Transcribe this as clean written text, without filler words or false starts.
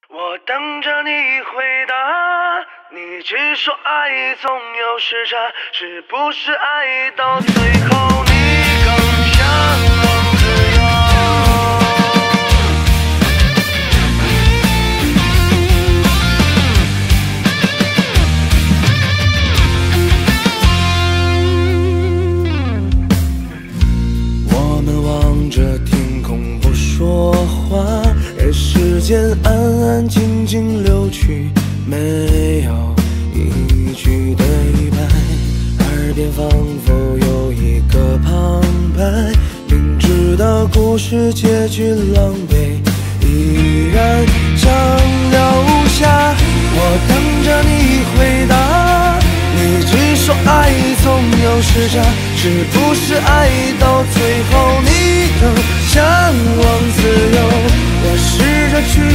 我等着你回答，你只说爱总有时差，是不是爱到最后你更向往自由？我们望着天空不说话，任时间安安静静流去，没有一句对白，耳边仿佛有一个旁白，明知道故事结局狼狈，依然想留下。我等着你回答，你只说爱总有时差，是不是爱到最后你更向往自由？我试着去